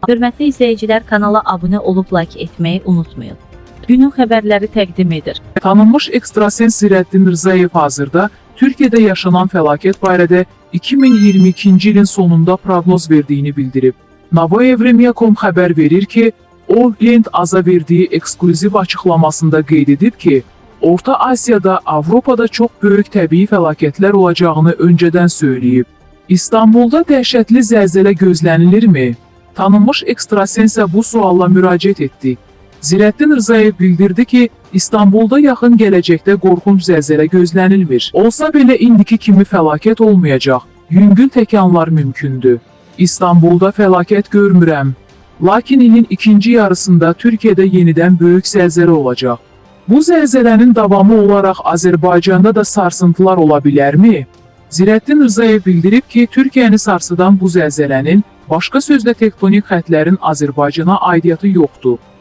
Hörmətli izləyicilər, kanala abunə olub like etməyi unutmayın. Günün xəbərləri təqdim edir. Tanınmış ekstrasens Zirəddin Rzayev hazırda Türkiyədə yaşanan fəlakət barədə 2022-ci ilin sonunda proqnoz verdiyini bildirib. Novoevremia.com xəbər verir ki, o, Lent Aza verdiyi eksklüziv açıqlamasında qeyd edib ki, Orta Asiyada, Avropada çox böyük təbii fəlakətlər olacağını öncədən söyləyib. İstanbulda dəhşətli zəlzələ gözlənilirmi? Tanınmış ekstrasensə bu sualla müraciət etdi. Zirəddin Rzayev bildirdi ki, İstanbulda yaxın gələcəkdə qorxunc zəlzələ gözlənilmir. Olsa belə indiki kimi fəlakət olmayacaq, yüngül təkanlar mümkündür. İstanbulda fəlakət görmürəm. Lakin ilin ikinci yarısında Türkiyədə yenidən böyük zəlzələ olacaq. Bu zəlzələnin davamı olaraq Azərbaycanda da sarsıntılar ola bilərmi? Zirəddin Rzayev bildirib ki, Türkiyəni sarsıdan bu zəlzələnin, başqa sözlə tektonik xəttlərin Azərbaycana aidiyyatı yoxdur.